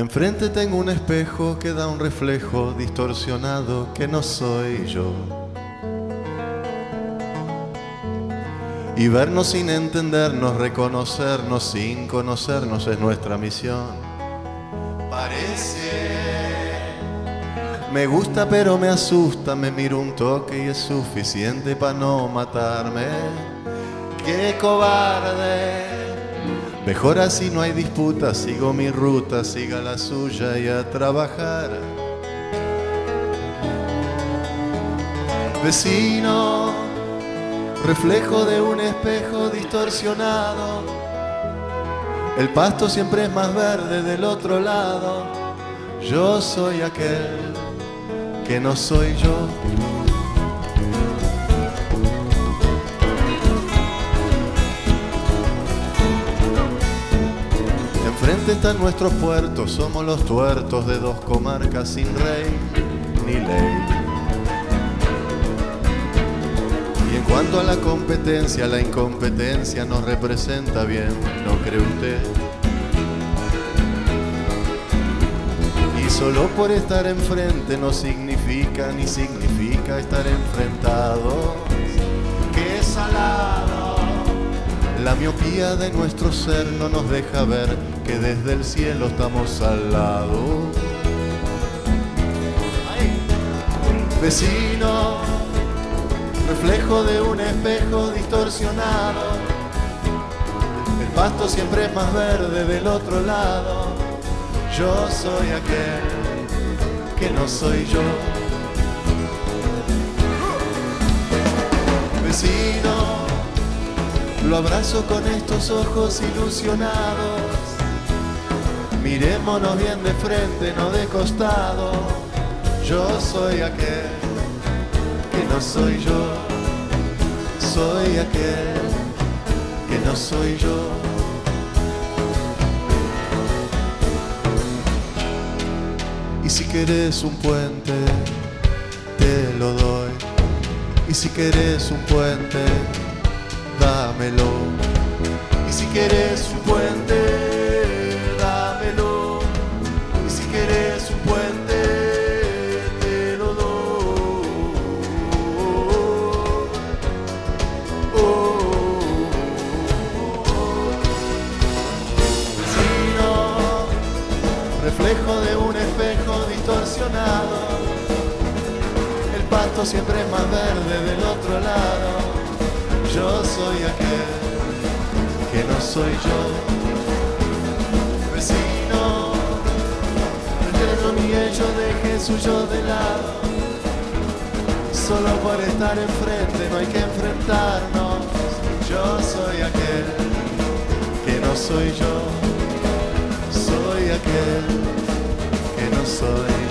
Enfrente tengo un espejo que da un reflejo distorsionado que no soy yo. Y vernos sin entendernos, reconocernos sin conocernos es nuestra misión. Parece. Me gusta pero me asusta, me miro un toque y es suficiente para no matarme. ¡Qué cobarde! Mejor así no hay disputa, sigo mi ruta, siga la suya y a trabajar. Vecino, reflejo de un espejo distorsionado, el pasto siempre es más verde del otro lado. Yo soy aquel que no soy yo. Enfrente están nuestros puertos, somos los tuertos de dos comarcas sin rey ni ley. Y en cuanto a la competencia, la incompetencia nos representa bien, ¿no cree usted? Y solo por estar enfrente no significa ni significa estar enfrentados. ¡Qué salado! La miopía de nuestro ser no nos deja ver que desde el cielo estamos al lado. ¡Ay! Vecino, reflejo de un espejo distorsionado, el pasto siempre es más verde del otro lado. Yo soy aquel que no soy yo. Vecino, lo abrazo con estos ojos ilusionados. Mirémonos bien de frente, no de costado. Yo soy aquel que no soy yo. Soy aquel que no soy yo. Y si querés un puente, te lo doy. Y si querés un puente, dámelo. Y si quieres un puente, dámelo. Y si quieres un puente, te lo doy. Vecino, reflejo de un espejo distorsionado, el pasto siempre es más verde del otro lado. Yo soy aquel que no soy yo. Vecino, retiro mi hecho, deje suyo de lado. Solo por estar enfrente no hay que enfrentarnos. Yo soy aquel que no soy yo. Soy aquel que no soy